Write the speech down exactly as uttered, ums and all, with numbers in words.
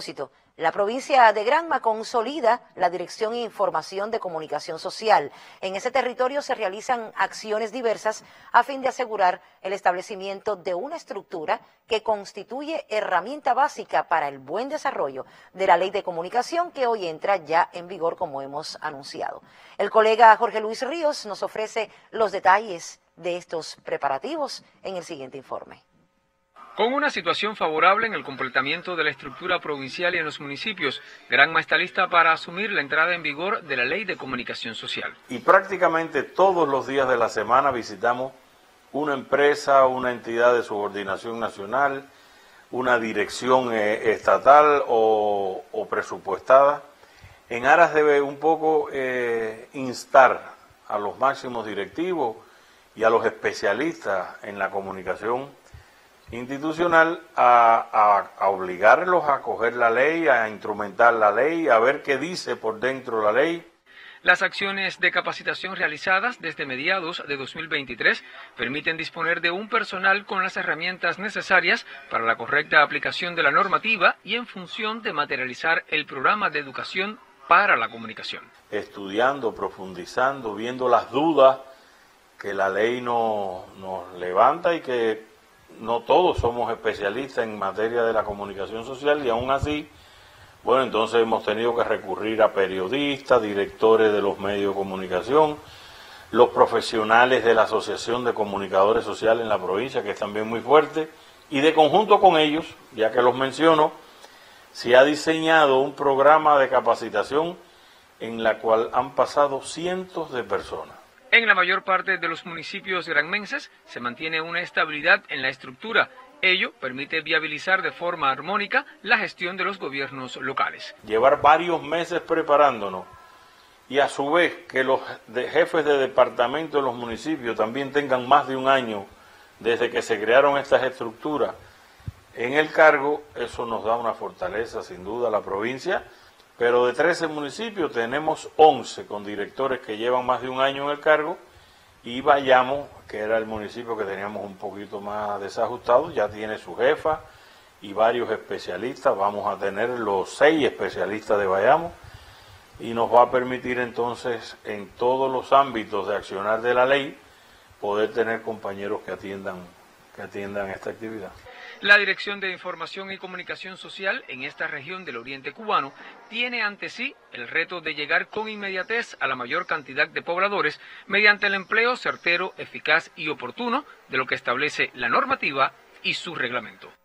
La provincia de Granma consolida la Dirección de Información de Comunicación Social. En ese territorio se realizan acciones diversas a fin de asegurar el establecimiento de una estructura que constituye herramienta básica para el buen desarrollo de la Ley de Comunicación que hoy entra ya en vigor, como hemos anunciado. El colega Jorge Luis Ríos nos ofrece los detalles de estos preparativos en el siguiente informe. Con una situación favorable en el completamiento de la estructura provincial y en los municipios, Granma está lista para asumir la entrada en vigor de la Ley de Comunicación Social. Y prácticamente todos los días de la semana visitamos una empresa, una entidad de subordinación nacional, una dirección eh, estatal o, o presupuestada, en aras de un poco eh, instar a los máximos directivos y a los especialistas en la comunicación institucional a, a, a obligarlos a coger la ley, a instrumentar la ley, a ver qué dice por dentro la ley. Las acciones de capacitación realizadas desde mediados de dos mil veintitrés permiten disponer de un personal con las herramientas necesarias para la correcta aplicación de la normativa y en función de materializar el programa de educación para la comunicación. Estudiando, profundizando, viendo las dudas que la ley nos, nos levanta y que no todos somos especialistas en materia de la comunicación social y aún así, bueno, entonces hemos tenido que recurrir a periodistas, directores de los medios de comunicación, los profesionales de la Asociación de Comunicadores Sociales en la provincia, que es también muy fuerte, y de conjunto con ellos, ya que los menciono, se ha diseñado un programa de capacitación en la cual han pasado cientos de personas. En la mayor parte de los municipios granmenses se mantiene una estabilidad en la estructura. Ello permite viabilizar de forma armónica la gestión de los gobiernos locales. Llevar varios meses preparándonos y a su vez que los de jefes de departamento de los municipios también tengan más de un año desde que se crearon estas estructuras en el cargo, eso nos da una fortaleza sin duda a la provincia. Pero de trece municipios tenemos once con directores que llevan más de un año en el cargo y Bayamo, que era el municipio que teníamos un poquito más desajustado, ya tiene su jefa y varios especialistas. Vamos a tener los seis especialistas de Bayamo y nos va a permitir entonces en todos los ámbitos de accionar de la ley poder tener compañeros que atiendan, que atiendan esta actividad. La Dirección de Información y Comunicación Social en esta región del oriente cubano tiene ante sí el reto de llegar con inmediatez a la mayor cantidad de pobladores mediante el empleo certero, eficaz y oportuno de lo que establece la normativa y su reglamento.